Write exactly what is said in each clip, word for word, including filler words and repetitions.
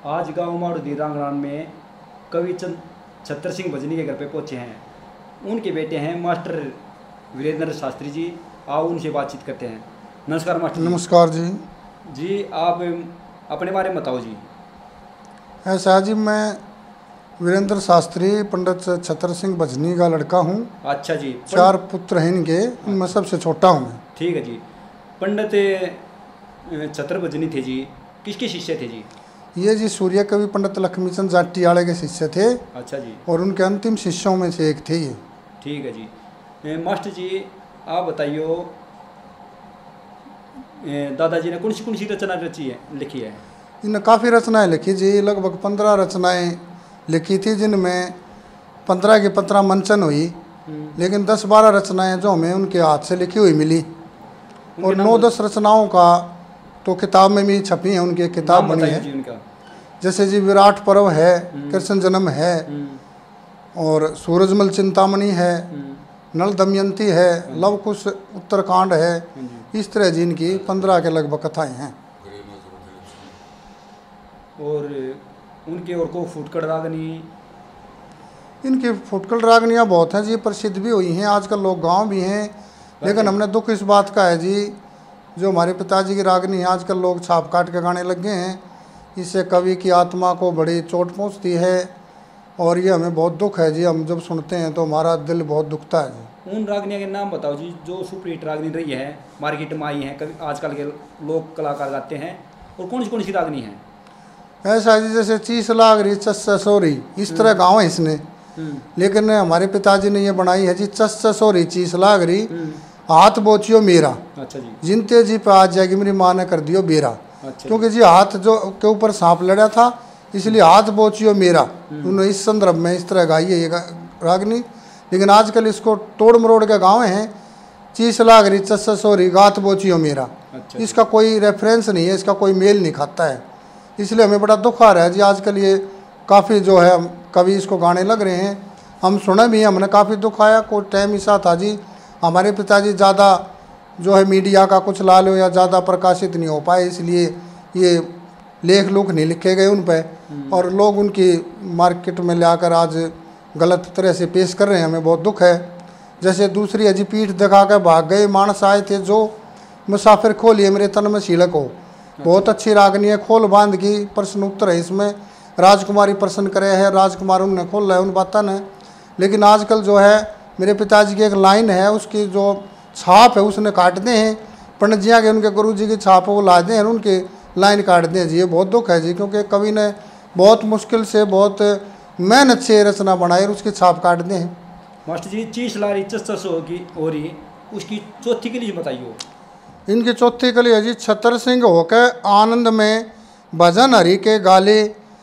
आज गांव माड़ूदी रांगरान में कवि चंद छतर सिंह भजनी के घर पे पहुंचे हैं। उनके बेटे हैं मास्टर वीरेंद्र शास्त्री जी। आओ उनसे बातचीत करते हैं। नमस्कार मास्टर जी। नमस्कार जी। जी आप अपने बारे में बताओ जी। ऐसा जी, मैं वीरेंद्र शास्त्री पंडित छतर सिंह भजनी का लड़का हूँ। अच्छा जी। चार पुत्र हैं इनके, उनमें सबसे छोटा हूँ मैं। ठीक है जी। पंडित छतर भजनी थे जी, किसके शिष्य थे जी? ये जी सूर्य कवि पंडित लक्ष्मीचंद जाटी वाले के शिष्य थे। अच्छा जी। और उनके अंतिम शिष्यों में से एक थे ये। ठीक है जी। ए, मास्टर जी आप बताइयो, दादाजी ने कौन सी कौन सी रचना रची है लिखी है? इन्हें काफ़ी रचनाएं लिखी जी, लगभग पंद्रह रचनाएं लिखी थी, जिनमें पंद्रह की पंद्रह मंचन हुई, लेकिन दस बारह रचनाएं जो हमें उनके हाथ से लिखी हुई मिली। और नौ दस रचनाओं का तो किताब में भी छपी है, उनकी किताब बनी है। उनका जैसे जी विराट पर्व है, कृष्ण जन्म है, और सूरजमल चिंतामणि है, नल दमयंती है, लव कुश उत्तरकांड है। इस तरह जी इनकी पंद्रह के लगभग कथाएं हैं। और उनके और को फुटकड़ रागनी, इनकी फुटकल रागनियाँ बहुत हैं जी, प्रसिद्ध भी हुई हैं। आजकल लोग गांव भी हैं, लेकिन हमने दुख इस बात का है जी, जो हमारे पिताजी की रागनी है आजकल लोग छाप काट के गाने लग गए हैं। इससे कवि की आत्मा को बड़ी चोट पहुंचती है, और ये हमें बहुत दुख है जी। हम जब सुनते हैं तो हमारा दिल बहुत दुखता है जी। उन रागनियों के नाम बताओ जी जो सुपरहिट रागनी रही है, मार्केट में आई हैं, कभी आजकल के लोग कलाकार गाते हैं, और कौन सी कौन सी रागनी है? ऐसा जी जैसे चीस लागरी चस सोरी, इस तरह गाँव है इसने, लेकिन हमारे पिताजी ने ये बनाई है जी चस सोरी चीस लागरी हाथ बोचियो मेरा। अच्छा जी। जिनते जी पे आज जाएगी मेरी माँ ने कर दियो बेरा। अच्छा। क्योंकि जी हाथ जो के ऊपर सांप लड़ा था, इसलिए हाथ बोचियो मेरा। उन्होंने इस संदर्भ में इस तरह गाई है ये रागनी। लेकिन आजकल इसको तोड़ मरोड़ के गाँव हैं, चीस लागरी चस सोरी गात बोचियो मेरा। अच्छा। इसका कोई रेफरेंस नहीं है, इसका कोई मेल नहीं खाता है, इसलिए हमें बड़ा दुख आ रहा है जी। आजकल ये काफ़ी जो है कवि इसको गाने लग रहे हैं, हम सुने भी हैं, हमने काफ़ी दुख आया। कोई टाइम ऐसा था जी, हमारे पिताजी ज़्यादा जो है मीडिया का कुछ ला लो या ज़्यादा प्रकाशित नहीं हो पाए, इसलिए ये लेख लुख नहीं लिखे गए उन पर, और लोग उनकी मार्केट में ले आकर आज गलत तरह से पेश कर रहे हैं। हमें बहुत दुख है। जैसे दूसरी अजी पीठ दिखा कर भाग गए मानस आए थे जो, मुसाफिर खोलिए मेरे तन में शीलक हो। बहुत अच्छी रागनी है, खोल बांध की प्रश्न उत्तर है इसमें। राजकुमारी प्रश्न करे है, राजकुमार उनने खोल रहा है उन बातों ने। लेकिन आजकल जो है मेरे पिताजी की एक लाइन है, उसकी जो छाप है उसने काट दे हैं, पंडित जिया के उनके गुरु जी की छाप वो ला दें, उनके लाइन काट दें जी। ये बहुत दुख है जी, क्योंकि कवि ने बहुत मुश्किल से बहुत मेहनत से रचना बनाई और उसकी छाप काट दें हैं। मास्टर जी चीस लारी चस होगी और उसकी चौथी कली बताइए। इनकी चौथी कली है जी छतर सिंह होके आनंद में भजन हरि के गाले,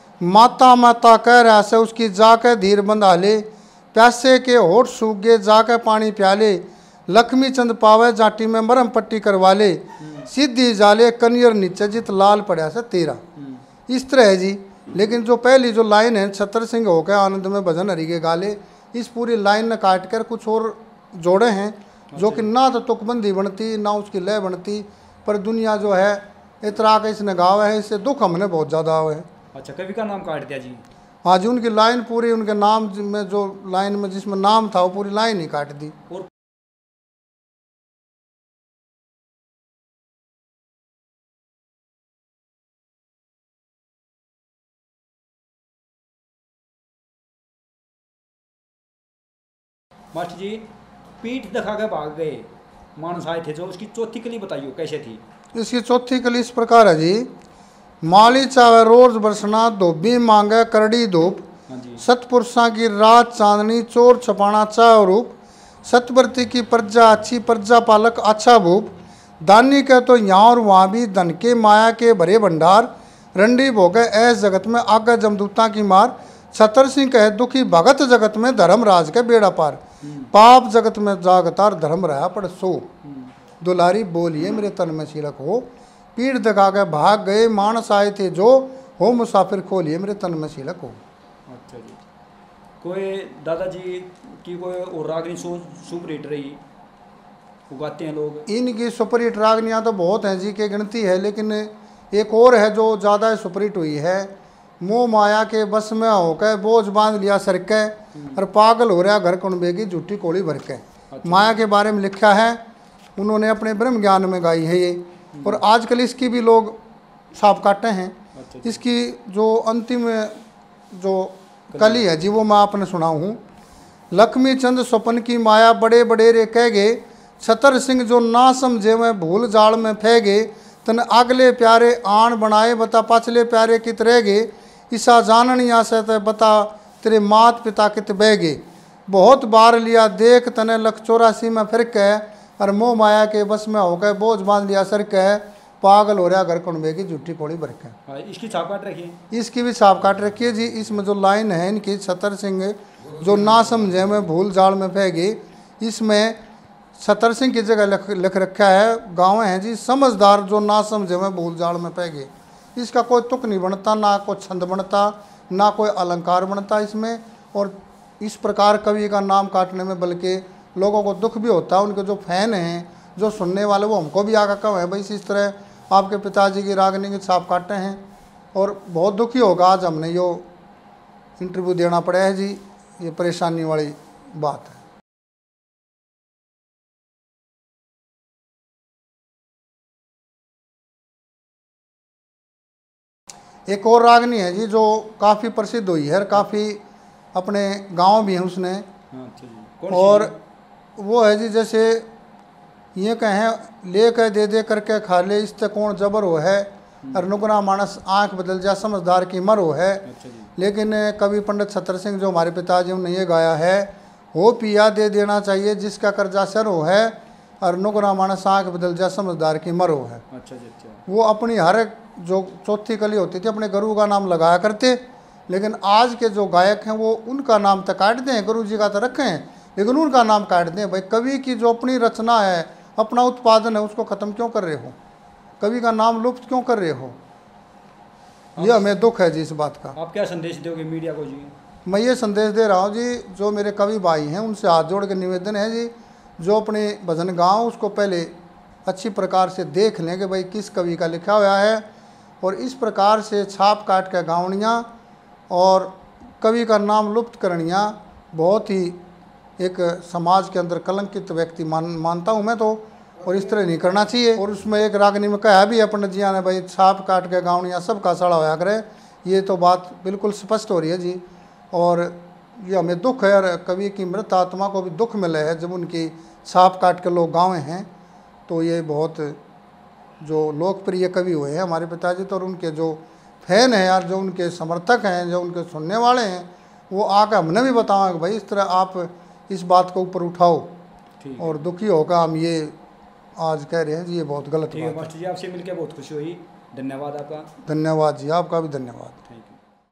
माता माता कह रहा से उसकी जाके धीर बंधा ले, प्यासे के होठ सूख गए जाके पानी प्याले, लक्ष्मी चंद पावे जाटी में मरम पट्टी करवा ले, सीधी जाले कनियर नीचे जित लाल पड़ा से तेरा। इस तरह है जी। लेकिन जो पहली जो लाइन है छतर सिंह होकर आनंद में भजन हरि के गाले, इस पूरी लाइन ने काट कर कुछ और जोड़े हैं, जो कि ना तो तुकबंदी बनती ना उसकी लय बनती, पर दुनिया जो है इतरा का इसने गावा है, इससे दुख हमने बहुत ज़्यादा हुआ है। अच्छा, कवि का नाम काट दिया जी? हाँ जी, उनकी लाइन पूरी, उनके नाम में जो लाइन में जिसमें नाम था वो पूरी लाइन ही काट दी। और मास्टर जी पीठ दिखा के भाग गए मानस आए थे जो, उसकी चौथी कली बताइए कैसे थी? इसकी चौथी कली इस प्रकार है जी। माली चावे रोज बरसना, धोबी मांगे करड़ी धूप, सतपुरुषा की रात चांदनी, चोर छपाना चाव रूप, सतवर्ती की प्रजा अच्छी प्रजा पालक अच्छा भूप, दानी के तो यहाँ और वहाँ भी धन के माया के भरे भंडार, रंडी भोगे ऐस जगत में आगे जमदूता की मार, छतर सिंह कहे दुखी भगत जगत में धर्मराज के बेड़ा पार, पाप जगत में जागतार धर्म रहा पड़ सो, दुलारी बोलिए मेरे तन में शीलक हो, पीठ दिखा के भाग गए मानस आए थे जो, हो मुसाफिर खोलिए मेरे तन में शीलक हो। अच्छा जी। कोई दादाजी की कोई और रागनी सुपर हिट रही उगाते हैं लोग? इनकी सुपर हिट रागनियाँ तो बहुत हैं जी, के गिनती है, लेकिन एक और है जो ज़्यादा सुपर हिट हुई है, मोह माया के बस में होकर बोझ बांध लिया सर के, और पागल हो रहा घर कुनबे की झूठी कोड़ी भर के। माया के बारे में लिखा है, उन्होंने अपने ब्रह्म ज्ञान में गाई है ये। और आजकल इसकी भी लोग छाप काटे हैं। इसकी जो अंतिम जो कली है जी वो मैं आपने सुनाऊँ हूँ। लक्ष्मी चंद स्वप्न की माया बड़े बड़े रे कह गए, छतर सिंह जो ना समझे मैं भूल जाल में फेंगे, तन अगले प्यारे आन बनाए बता पाछले प्यारे कित रह गए, ईसा जाननिया से ते बता तेरे मात पिता कित बह गए। बहुत बार लिया देख तने लख चौरासी में फिर कह, और मोह माया के बस में हो गए बोझ बांध लिया सर कह, पागल हो रहा घर कुनबे की झूठी कोड़ी भर के। इसकी छाप काट रखी है, इसकी भी छाप काट रखी है जी। इसमें जो लाइन है इनकी, छतर सिंह जो ना समझे में भूल जाल में फेंगे, इसमें छतर सिंह की जगह लिख लिख रखा है, गाँव है जी समझदार जो ना समझे में भूल जाल में फेंगे। इसका कोई तुक नहीं बनता, ना कोई छंद बनता, ना कोई अलंकार बनता इसमें। और इस प्रकार कवि का नाम काटने में बल्कि लोगों को दुख भी होता है। उनके जो फैन हैं, जो सुनने वाले, वो हमको भी आगा कम है भाई इस तरह आपके पिताजी की रागनी की छाप काटे हैं। और बहुत दुखी होगा आज हमने यो इंटरव्यू देना पड़ा है जी, ये परेशानी वाली बात है। एक और रागनी है जी जो काफ़ी प्रसिद्ध हुई है, काफ़ी अपने गांव भी हैं उसने। और वो है जी जैसे ये कहें ले कर दे दे करके खा ले, इस ते कौन जबर हो है, और नुकना मानस आंख बदल जा समझदार की मर हो है। लेकिन कवि पंडित छतर सिंह जो हमारे पिताजी ने ये गाया है, हो पिया दे देना चाहिए जिसका कर्जा सर हो है, और नुकना मानस आंख बदल जा समझदार की मर हो है। अच्छा जी अच्छा। वो अपनी हर एक जो चौथी कली होती थी अपने गुरु का नाम लगाया करते। लेकिन आज के जो गायक हैं वो उनका नाम तो काटते हैं, गुरु जी का तो रखे हैं, लेकिन उनका नाम काटते हैं। भाई कवि की जो अपनी रचना है, अपना उत्पादन है, उसको ख़त्म क्यों कर रहे हो? कवि का नाम लुप्त क्यों कर रहे हो? ये हमें दुख है जी इस बात का। आप क्या संदेश दोगे मीडिया को जी? मैं ये संदेश दे रहा हूँ जी, जो मेरे कवि भाई हैं उनसे हाथ जोड़ के निवेदन है जी, जो अपने भजन गाओ उसको पहले अच्छी प्रकार से देख लें कि भाई किस कवि का लिखा हुआ है, और इस प्रकार से छाप काट के गावनियाँ और कवि का नाम लुप्त करनियाँ बहुत ही एक समाज के अंदर कलंकित व्यक्ति मान मानता हूँ मैं तो। और इस तरह नहीं करना चाहिए। और उसमें एक रागनी में कहा भी है पंडित जी ने, भाई छाप काट के गावनियाँ सबका सड़ा होया करे। ये तो बात बिल्कुल स्पष्ट हो रही है जी। और ये हमें दुख है, और कवि की मृत आत्मा को भी दुख मिला है जब उनकी छाप काट के लोग गाँव हैं। तो ये बहुत जो लोकप्रिय कवि हुए हैं हमारे पिताजी, तो और उनके जो फैन हैं यार, जो उनके समर्थक हैं, जो उनके सुनने वाले हैं, वो आकर हमने भी बताओ कि भाई इस तरह आप इस बात को ऊपर उठाओ। और दुखी होकर हम ये आज कह रहे हैं जी, ये बहुत गलत बात है। मास्टर जी आपसे मिलकर बहुत खुशी हुई, धन्यवाद आपका। धन्यवाद जी, आपका भी धन्यवाद।